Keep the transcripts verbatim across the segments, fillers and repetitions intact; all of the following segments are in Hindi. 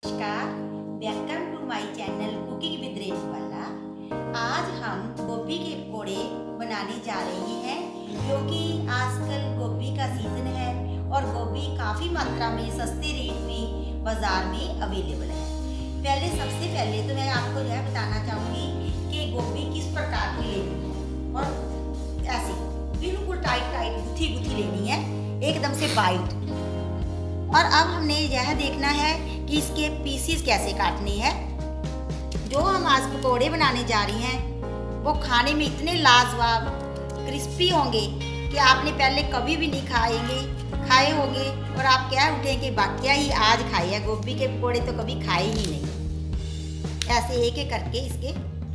नमस्कार, welcome to my channel cooking with Renubala. आज हम गोभी के पकौड़े बनाने जा रहे हैं क्योंकि आजकल गोभी का सीजन है और गोभी काफ़ी मात्रा में सस्ते रेट में बाज़ार में अवेलेबल है। पहले सबसे पहले तो मैं आपको यह बताना चाहूँगी कि गोभी किस प्रकार की लेनी है और ऐसी बिल्कुल टाइट टाइट गुथी गुथी लेनी है, एकदम से वाइट। और अब हमने यह देखना है कि इसके पीसीस कैसे काटने हैं। जो हम आज पकौड़े बनाने जा रही हैं वो खाने में इतने लाजवाब क्रिस्पी होंगे कि आपने पहले कभी भी नहीं खाएंगे खाए होंगे और आप क्या उठेंगे, बाकिया ही आज खाए हैं। गोभी के पकौड़े तो कभी खाए ही नहीं। ऐसे एक एक करके इसके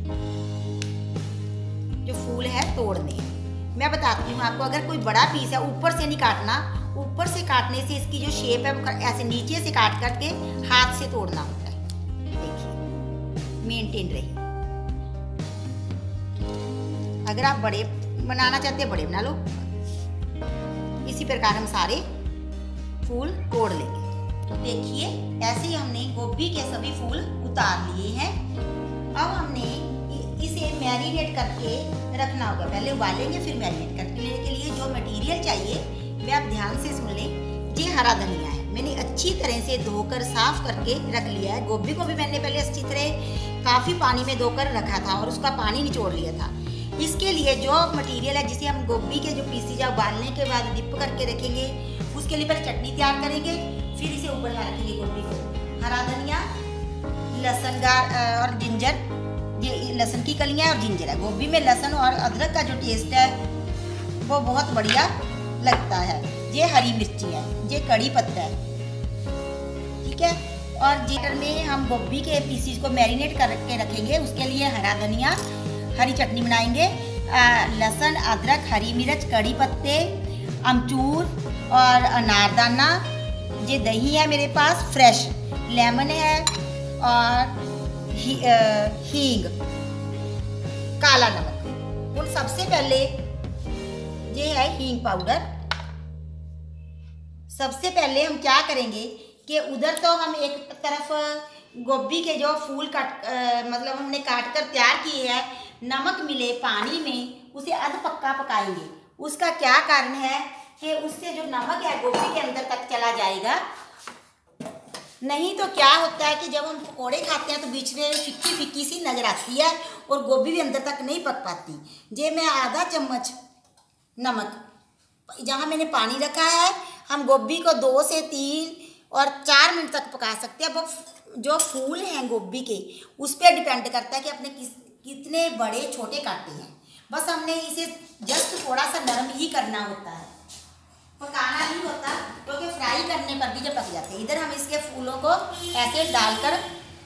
जो फूल है तोड़ने हैं। मैं बताती हूँ आपको, अगर कोई बड़ा पीस है ऊपर से नहीं काटना, ऊपर से काटने से इसकी जो शेप है ऐसे नीचे से काट करके हाथ से तोड़ना होता है। देखिए मेंटेन रही। अगर आप बड़े बनाना चाहते हैं बड़े बना लो। इसी प्रकार हम सारे फूल तोड़ लेंगे। देखिए ऐसे ही हमने गोभी के सभी फूल उतार लिए हैं। अब हमने इसे मैरिनेट करके रखना होगा। पहले उबालेंगे फिर मैरिनेट करने के लिए जो मटेरियल चाहिए वे आप ध्यान से सुन लें। ये हरा धनिया है, मैंने अच्छी तरह से धोकर साफ करके रख लिया है। गोभी को भी मैंने पहले अच्छी तरह काफ़ी पानी में धोकर रखा था और उसका पानी निचोड़ लिया था। इसके लिए जो मटेरियल है जिसे हम गोभी के जो पीसी या उबालने के बाद डिप करके रखेंगे, उसके लिए पहले चटनी तैयार करेंगे, फिर इसे उबलना रखेंगे गोभी को। हरा धनिया, लहसुन और जिंजर, ये लहसुन की कलियाँ और जिंजर है। गोभी में लहसुन और अदरक का जो टेस्ट है वो बहुत बढ़िया लगता है। ये हरी मिर्ची है, ये कड़ी पत्ता है, ठीक है। और जीटर में हम गोभी के पीसीज को मैरिनेट करके रखेंगे। उसके लिए हरा धनिया, हरी चटनी बनाएंगे, लहसुन, अदरक, हरी मिर्च, कड़ी पत्ते, अमचूर और अनारदाना। ये दही है मेरे पास फ्रेश, लेमन है और ही, हींग, काला नमक। उन सबसे पहले ये है हींग पाउडर। सबसे पहले हम क्या करेंगे कि उधर तो हम एक तरफ गोभी के जो फूल काट मतलब हमने काट कर तैयार किए हैं, नमक मिले पानी में उसे अध पक्का पकाएंगे। उसका क्या कारण है कि उससे जो नमक है गोभी के अंदर तक चला जाएगा। नहीं तो क्या होता है कि जब हम पकौड़े खाते हैं तो बीच में फिक्की फिक्की सी नजर आती है और गोभी भी अंदर तक नहीं पक पाती। ये मैं आधा चम्मच नमक, जहाँ मैंने पानी रखा है, हम गोभी को दो से तीन और चार मिनट तक पका सकते हैं। वो जो फूल हैं गोभी के उस पर डिपेंड करता है कि अपने किस कितने बड़े छोटे काटे हैं। बस हमने इसे जस्ट थोड़ा सा नरम ही करना होता है, पकाना नहीं होता, क्योंकि तो फ्राई करने पर भी जब पक जाते हैं। इधर हम इसके फूलों को ऐसे डालकर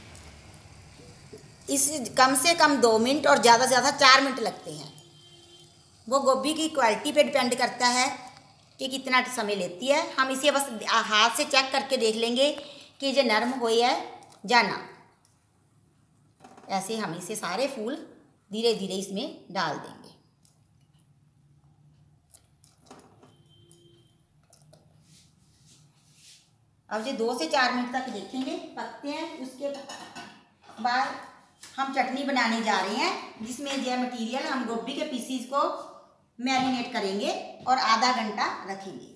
इस कम से कम दो मिनट और ज़्यादा से ज़्यादा चार मिनट लगते हैं। वो गोभी की क्वालिटी पे डिपेंड करता है कि कितना समय लेती है। हम इसे बस हाथ से चेक करके देख लेंगे कि ये नरम हुई है या ना। ऐसे हम इसे सारे फूल धीरे धीरे इसमें डाल देंगे। अब ये दो से चार मिनट तक देखेंगे पकते हैं। उसके बाद हम चटनी बनाने जा रहे हैं जिसमें यह मटेरियल हम गोभी के पीसीज को मैरिनेट करेंगे और आधा घंटा रखेंगे।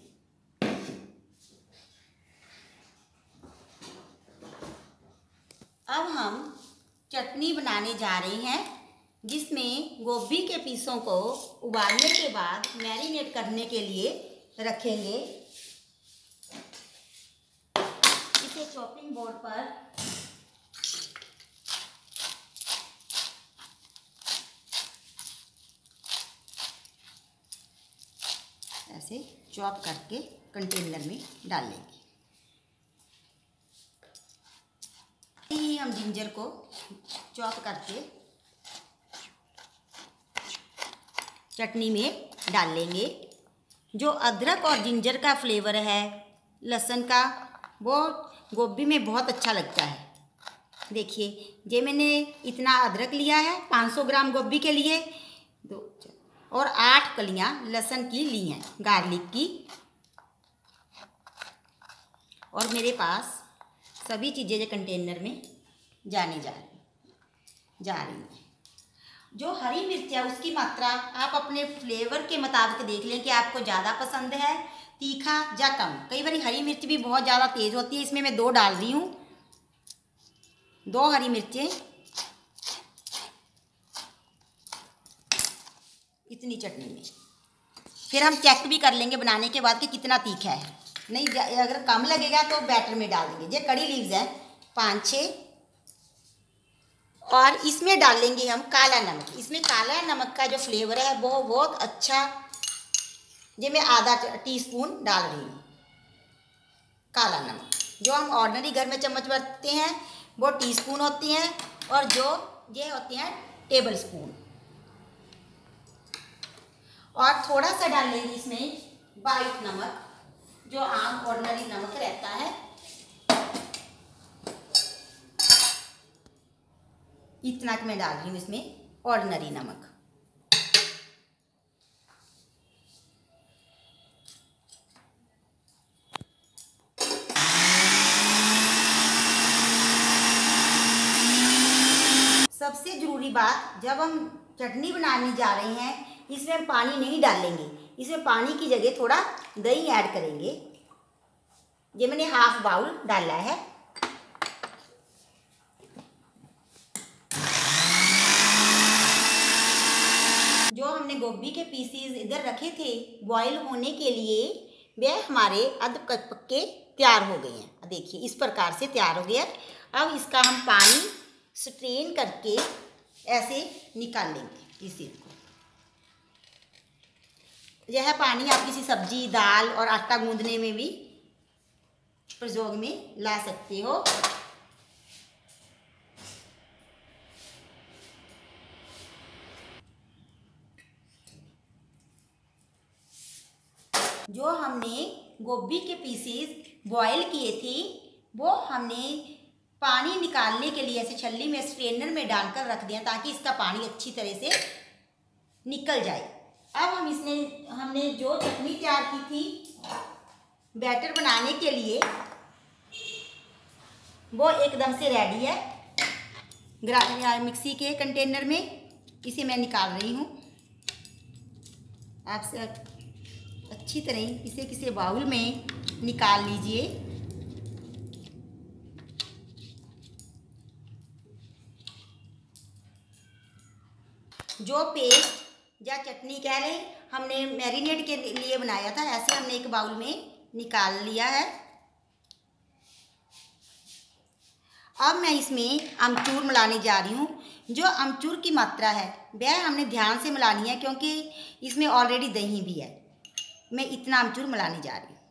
अब हम चटनी बनाने जा रहे हैं जिसमें गोभी के पीसों को उबालने के बाद मैरिनेट करने के लिए रखेंगे। इसे चॉपिंग बोर्ड पर ऐसे चॉप करके कंटेनर में डाल लेंगे। ही हम जिंजर को चॉप करके चटनी में डाल लेंगे। जो अदरक और जिंजर का फ्लेवर है लहसुन का, वो गोभी में बहुत अच्छा लगता है। देखिए ये मैंने इतना अदरक लिया है पाँच सौ ग्राम गोभी के लिए, दो और आठ कलियां लहसुन की ली हैं, गार्लिक की। और मेरे पास सभी चीज़ें जो कंटेनर में जाने जा रही जा रही हैं। जो हरी मिर्च है उसकी मात्रा आप अपने फ्लेवर के मुताबिक देख लें कि आपको ज़्यादा पसंद है तीखा या कम। कई बार हरी मिर्च भी बहुत ज़्यादा तेज़ होती है, इसमें मैं दो डाल रही हूँ, दो हरी मिर्चें इतनी चटनी में। फिर हम चेक भी कर लेंगे बनाने के बाद कि कितना तीखा है। नहीं, अगर कम लगेगा तो बैटर में डाल देंगे। ये कड़ी लीव्स है पाँच छः, और इसमें डाल लेंगे हम काला नमक। इसमें काला नमक का जो फ्लेवर है वो बहुत अच्छा, ये मैं आधा टीस्पून डाल रही हूँ काला नमक। जो हम ऑर्डिनरी घर में चम्मच बरतते हैं वो टीस्पून होती हैं, और जो ये होते हैं टेबल स्पून। और थोड़ा सा डाल लेंगे इसमें वाइट नमक, जो आम ऑर्डिनरी नमक रहता है, इतना मैं डाल रही हूँ इसमें ऑर्डिनरी नमक। सबसे ज़रूरी बात, जब हम चटनी बनाने जा रहे हैं इसमें हम पानी नहीं डालेंगे, इसमें पानी की जगह थोड़ा दही ऐड करेंगे। ये मैंने हाफ बाउल डाला है। जो हमने गोभी के पीसीज इधर रखे थे बॉईल होने के लिए, वे हमारे अध पक्के तैयार हो गए हैं। देखिए इस प्रकार से तैयार हो गया। अब इसका हम पानी स्ट्रेन करके ऐसे निकाल लेंगे इसी को। यह पानी आप किसी सब्जी, दाल और आटा गूंदने में भी प्रयोग में ला सकते हो। जो हमने गोभी के पीसेस बॉईल किए थे वो हमने पानी निकालने के लिए ऐसे छल्ली में स्ट्रेनर में डालकर रख दिया ताकि इसका पानी अच्छी तरह से निकल जाए। अब हम इसमें हमने जो चटनी तैयार की थी बैटर बनाने के लिए वो एकदम से रेडी है। ग्रा मिक्सी के कंटेनर में इसे मैं निकाल रही हूँ। आप से अच्छी तरह इसे किसी बाउल में निकाल लीजिए। जो पेस्ट या चटनी कह लें हमने मैरिनेट के लिए बनाया था, ऐसे हमने एक बाउल में निकाल लिया है। अब मैं इसमें अमचूर मिलाने जा रही हूँ। जो अमचूर की मात्रा है वह हमने ध्यान से मिलानी है क्योंकि इसमें ऑलरेडी दही भी है। मैं इतना अमचूर मिलाने जा रही हूँ।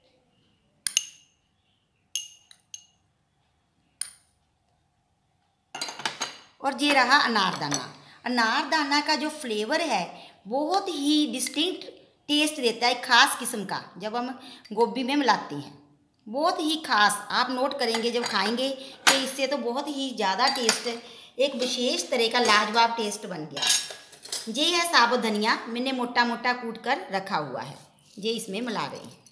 और ये रहा अनारदाना। अनारदाना का जो फ्लेवर है बहुत ही डिस्टिंक्ट टेस्ट देता है, खास किस्म का। जब हम गोभी में मिलाते हैं बहुत ही खास, आप नोट करेंगे जब खाएंगे कि इससे तो बहुत ही ज़्यादा टेस्ट, एक विशेष तरह का लाजवाब टेस्ट बन गया। ये है साबुत धनिया, मैंने मोटा मोटा कूट कर रखा हुआ है, ये इसमें मिला रहे हैं।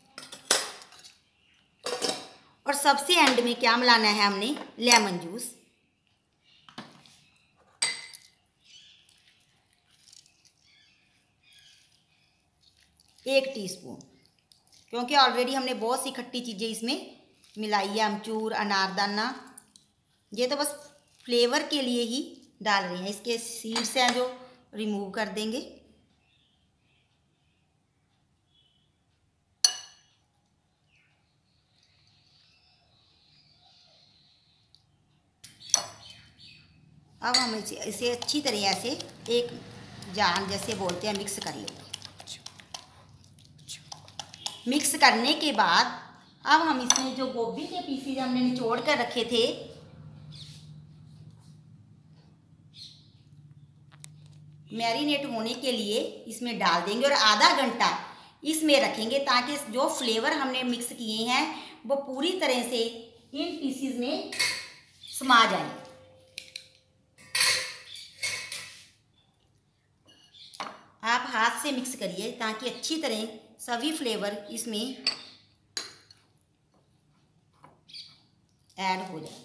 और सबसे एंड में क्या मिलाना है हमने, लेमन जूस। एक टीस्पून, क्योंकि ऑलरेडी हमने बहुत सी खट्टी चीज़ें इसमें मिलाई है, अमचूर, अनारदाना। ये तो बस फ्लेवर के लिए ही डाल रही हैं। इसके सीड्स हैं जो रिमूव कर देंगे। अब हम इसे इसे अच्छी तरह से एक जान जैसे बोलते हैं मिक्स कर लेंगे। मिक्स करने के बाद अब हम इसमें जो गोभी के पीसेज हमने निचोड़ कर रखे थे मैरिनेट होने के लिए इसमें डाल देंगे और आधा घंटा इसमें रखेंगे ताकि जो फ्लेवर हमने मिक्स किए हैं वो पूरी तरह से इन पीसेज में समा जाए। आप हाथ से मिक्स करिए ताकि अच्छी तरह सभी फ्लेवर इसमें ऐड हो जाए।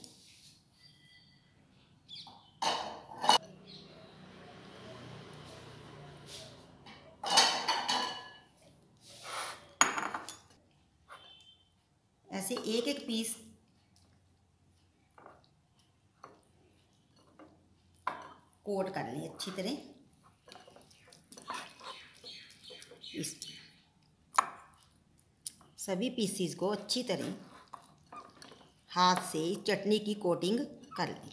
ऐसे एक एक पीस कोट कर लें अच्छी तरह। इस सभी पीसीस को अच्छी तरह हाथ से चटनी की कोटिंग कर लें।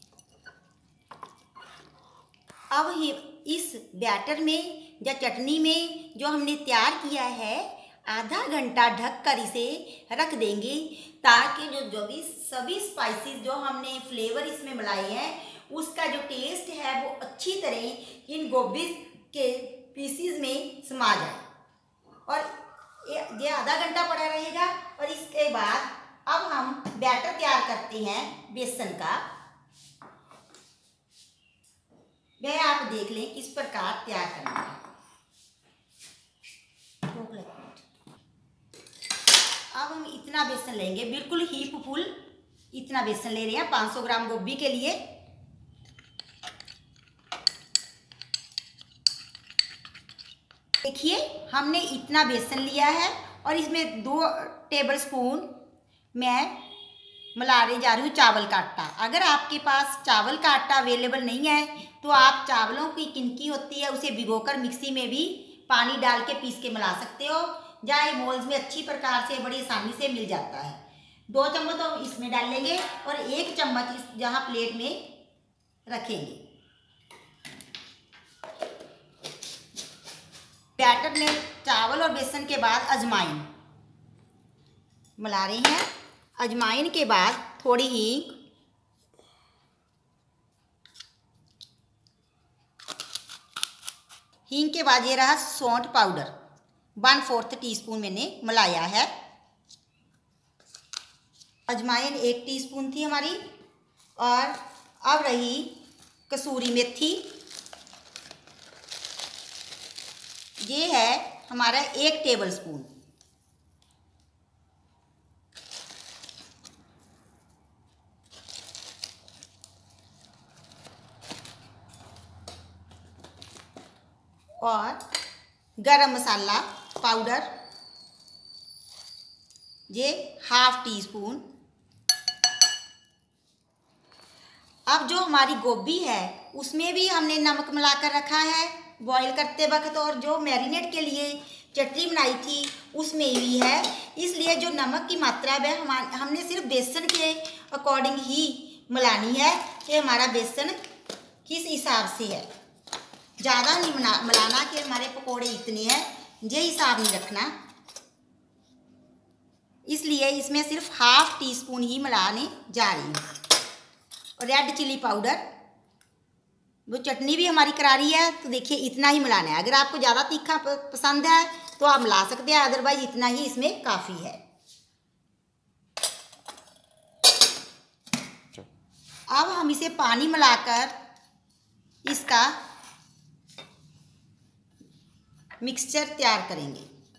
अब ही इस बैटर में या चटनी में जो हमने तैयार किया है आधा घंटा ढक कर इसे रख देंगे, ताकि जो जो भी सभी स्पाइसेस जो हमने फ्लेवर इसमें मिलाए हैं उसका जो टेस्ट है वो अच्छी तरह इन गोभी के पीसीस में समा जाए। और ये आधा घंटा पड़ा रहेगा। और इसके बाद अब हम बैटर तैयार करते हैं बेसन का। वह आप देख लें किस प्रकार तैयार करना है। अब हम इतना बेसन लेंगे, बिल्कुल हीप फुल इतना बेसन ले रहे हैं पाँच सौ ग्राम गोभी के लिए। देखिए हमने इतना बेसन लिया है और इसमें दो टेबल स्पून मैं मिला रही जा रही हूँ चावल का आटा। अगर आपके पास चावल का आटा अवेलेबल नहीं है तो आप चावलों की किनकी होती है उसे भिगोकर मिक्सी में भी पानी डाल के पीस के मिला सकते हो, जहाँ मॉल्स में अच्छी प्रकार से बड़ी आसानी से मिल जाता है। दो चम्मच तो इसमें डाल लेंगे और एक चम्मच इस जहाँ प्लेट में रखेंगे। बैटर में चावल और बेसन के बाद अजवाइन मिला रहे हैं। अजवाइन के बाद थोड़ी हींग, हींग के बाद ये रहा सौंठ पाउडर, वन फोर्थ टीस्पून मैंने मिलाया है। अजवाइन एक टीस्पून थी हमारी। और अब रही कसूरी मेथी, ये है हमारा एक टेबल स्पून। और गरम मसाला पाउडर ये हाफ टी स्पून। अब जो हमारी गोभी है उसमें भी हमने नमक मिलाकर रखा है बॉईल करते वक्त, और जो मैरिनेट के लिए चटनी बनाई थी उसमें भी है, इसलिए जो नमक की मात्रा है हम हमने सिर्फ बेसन के अकॉर्डिंग ही मिलानी है कि हमारा बेसन किस हिसाब से है। ज़्यादा नहीं मिला मिलाना कि हमारे पकोड़े इतने हैं, ये हिसाब नहीं रखना, इसलिए इसमें सिर्फ हाफ टी स्पून ही मिलाने जा रही हूँ। और रेड चिली पाउडर, वो चटनी भी हमारी करारी है तो देखिए इतना ही मिलाना है। अगर आपको ज़्यादा तीखा पसंद है तो आप मिला सकते हैं, अदरवाइज इतना ही इसमें काफ़ी है। अब हम इसे पानी मिलाकर इसका मिक्सचर तैयार करेंगे।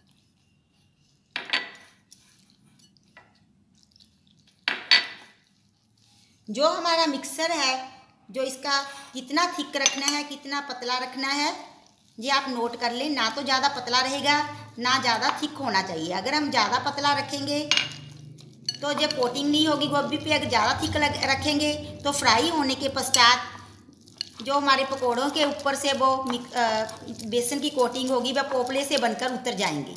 जो हमारा मिक्सर है, जो इसका कितना थिक रखना है कितना पतला रखना है ये आप नोट कर लें। ना तो ज़्यादा पतला रहेगा ना ज़्यादा थिक होना चाहिए। अगर हम ज़्यादा पतला रखेंगे तो जब कोटिंग नहीं होगी गोभी पे, अगर ज़्यादा थिक रखेंगे तो फ्राई होने के पश्चात जो हमारे पकोड़ों के ऊपर से वो बेसन की कोटिंग होगी वह पोपले से बनकर उतर जाएंगे।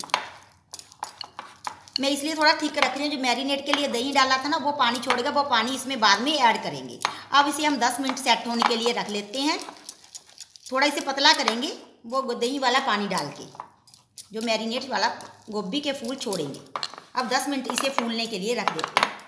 मैं इसलिए थोड़ा ठीक रख रही हूँ। जो मैरिनेट के लिए दही डाला था ना वो पानी छोड़ेगा, वो पानी इसमें बाद में ऐड करेंगे। अब इसे हम दस मिनट सेट होने के लिए रख लेते हैं। थोड़ा इसे पतला करेंगे वो दही वाला पानी डाल के, जो मैरिनेट वाला गोभी के फूल छोड़ेंगे। अब दस मिनट इसे फूलने के लिए रख देते हैं।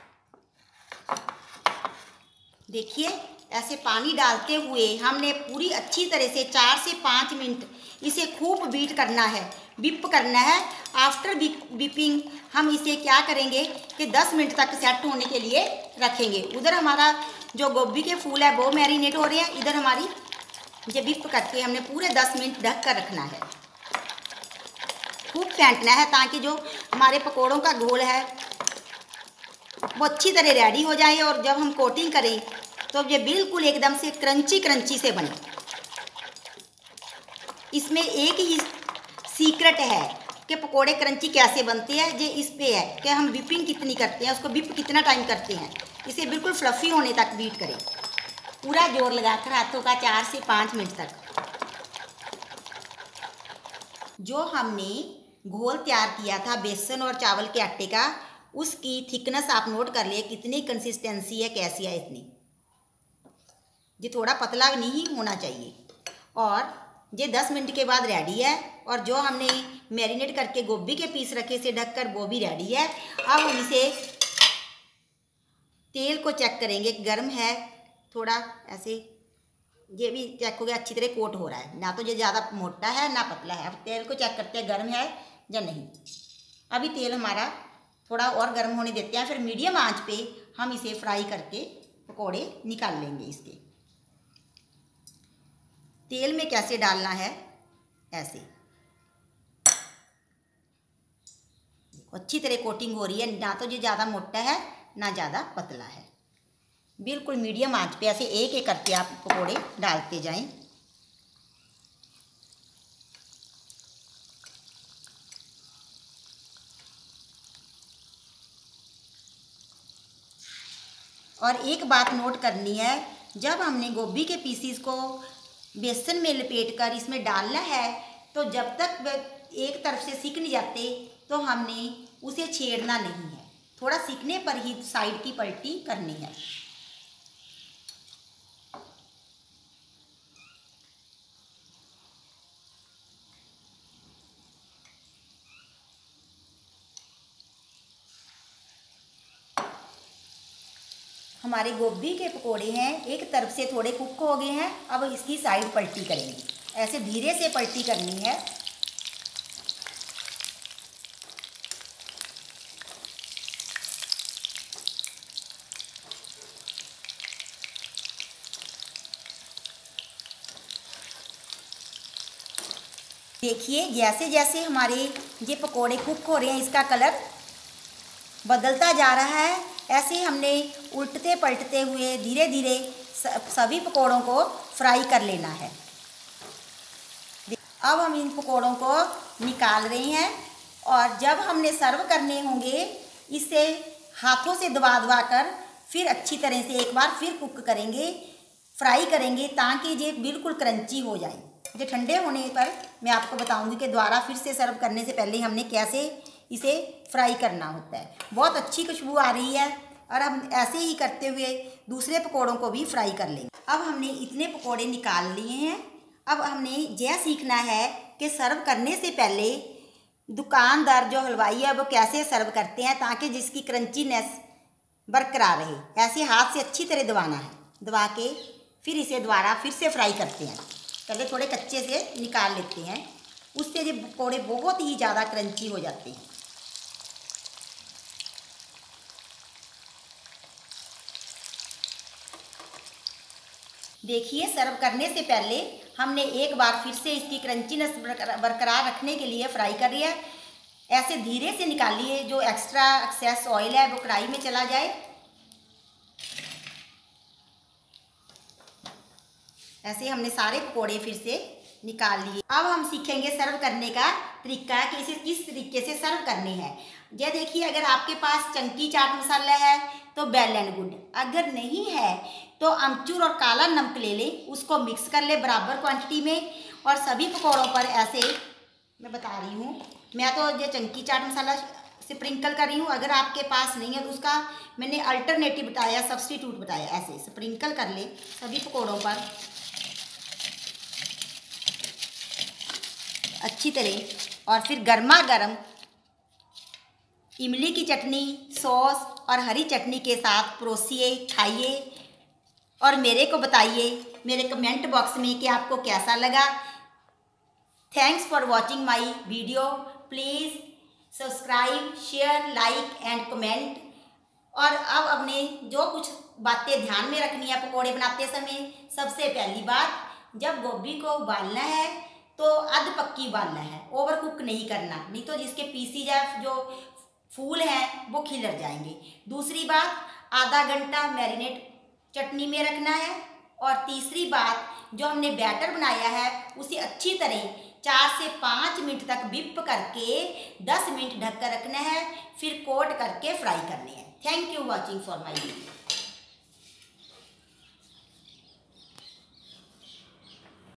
देखिए ऐसे पानी डालते हुए हमने पूरी अच्छी तरह से चार से पाँच मिनट इसे खूब बीट करना है, बिप करना है। आफ्टर बिपिंग हम इसे क्या करेंगे कि दस मिनट तक सेट होने के लिए रखेंगे। उधर हमारा जो गोभी के फूल है वो मैरिनेट हो रहे हैं, इधर हमारी ये बिप करके हमने पूरे दस मिनट ढक कर रखना है। खूब फेंटना है ताकि जो हमारे पकोड़ों का घोल है वो अच्छी तरह रेडी हो जाए और जब हम कोटिंग करें तो ये बिल्कुल एकदम से क्रंची क्रंची से बने। इसमें एक ही सीक्रेट है कि पकोड़े क्रंची कैसे बनते हैं, ये इस पे है कि हम विपिंग कितनी करते हैं, उसको विप कितना टाइम करते हैं। इसे बिल्कुल फ्लफ़ी होने तक बीट करें, पूरा जोर लगाकर हाथों का चार से पाँच मिनट तक। जो हमने घोल तैयार किया था बेसन और चावल के आटे का, उसकी थिकनेस आप नोट कर लिए कितनी कंसिस्टेंसी है, कैसी है। इतनी ये थोड़ा पतला नहीं होना चाहिए। और ये दस मिनट के बाद रेडी है। और जो हमने मैरिनेट करके गोभी के पीस रखे से ढककर वो भी रेडी है। अब हम इसे तेल को चेक करेंगे, गर्म है थोड़ा ऐसे, ये भी चेक हो गया अच्छी तरह कोट हो रहा है, ना तो ये ज़्यादा मोटा है ना पतला है। अब तेल को चेक करते हैं गर्म है या नहीं। अभी तेल हमारा थोड़ा और गर्म होने देते हैं, फिर मीडियम आंच पे हम इसे फ्राई करके पकोड़े निकाल लेंगे। इसके तेल में कैसे डालना है, ऐसे अच्छी तरह कोटिंग हो रही है, ना तो ये ज़्यादा मोटा है ना ज़्यादा पतला है। बिल्कुल मीडियम आंच पे ऐसे एक एक करके आप पकोड़े डालते जाएं। और एक बात नोट करनी है, जब हमने गोभी के पीसीस को बेसन में लपेटकर इसमें डालना है तो जब तक एक तरफ से सीख नहीं जाते तो हमने उसे छेड़ना नहीं है, थोड़ा सीखने पर ही साइड की पलटी करनी है। हमारे गोभी के पकोड़े हैं, एक तरफ से थोड़े कुक हो गए हैं। अब इसकी साइड पलटी करेंगे, ऐसे धीरे से पलटी करनी है। देखिए जैसे जैसे हमारे ये पकोड़े कुक हो रहे हैं, इसका कलर बदलता जा रहा है। ऐसे हमने उल्टते पलटते हुए धीरे धीरे सभी पकोड़ों को फ्राई कर लेना है। अब हम इन पकोड़ों को निकाल रहे हैं और जब हमने सर्व करने होंगे इसे हाथों से दबा दबा कर फिर अच्छी तरह से एक बार फिर कुक करेंगे, फ्राई करेंगे ताकि ये बिल्कुल क्रंची हो जाए। ये ठंडे होने पर मैं आपको बताऊंगी कि दोबारा फिर से सर्व करने से पहले हमने कैसे इसे फ्राई करना होता है। बहुत अच्छी खुशबू आ रही है और हम ऐसे ही करते हुए दूसरे पकोड़ों को भी फ्राई कर लेंगे। अब हमने इतने पकोड़े निकाल लिए हैं। अब हमने यह सीखना है कि सर्व करने से पहले दुकानदार जो हलवाई है वो कैसे सर्व करते हैं ताकि जिसकी क्रंचीनेस बरकरार रहे। ऐसे हाथ से अच्छी तरह दबाना है, दबा के फिर इसे दोबारा फिर से फ्राई करते हैं। पहले थोड़े कच्चे से निकाल लेते हैं, उससे ये पकोड़े बहुत ही ज़्यादा क्रंची हो जाते हैं। देखिए सर्व करने से पहले हमने एक बार फिर से इसकी क्रंचीनेस बरकरार रखने के लिए फ्राई कर लिया। ऐसे धीरे से निकालिए, जो एक्स्ट्रा एक्सेस ऑयल है वो कढ़ाई में चला जाए। ऐसे हमने सारे पकोड़े फिर से निकाल लिए। अब हम सीखेंगे सर्व करने का तरीका कि इसे किस तरीके से सर्व करने हैं। ये देखिए, अगर आपके पास चंकी चाट मसाला है तो वेल एंड गुड, अगर नहीं है तो अमचूर और काला नमक ले लें, उसको मिक्स कर ले बराबर क्वांटिटी में और सभी पकौड़ों पर ऐसे मैं बता रही हूँ। मैं तो ये चंकी चाट मसाला स्प्रिंकल कर रही हूँ, अगर आपके पास नहीं है तो उसका मैंने अल्टरनेटिव बताया, सब्स्टिट्यूट बताया। ऐसे स्प्रिंकल कर ले सभी पकौड़ों पर अच्छी तरह और फिर गर्मा गर्म इमली की चटनी, सॉस और हरी चटनी के साथ परोसिए, खाइए और मेरे को बताइए मेरे कमेंट बॉक्स में कि आपको कैसा लगा। Thanks for watching my video. Please subscribe, share, like and comment. और अब अपने जो कुछ बातें ध्यान में रखनी है पकोड़े बनाते समय। सबसे पहली बात, जब गोभी को उबालना है तो अध पक्की उबालना है, ओवर कुक नहीं करना, नहीं तो जिसके पीसी जाए जो फूल हैं वो खिलर जाएंगे। दूसरी बात, आधा घंटा मैरिनेट चटनी में रखना है। और तीसरी बात, जो हमने बैटर बनाया है उसे अच्छी तरह चार से पाँच मिनट तक विप करके दस मिनट ढक कर रखना है, फिर कोट करके फ्राई करने हैं। Thank you watching for my video.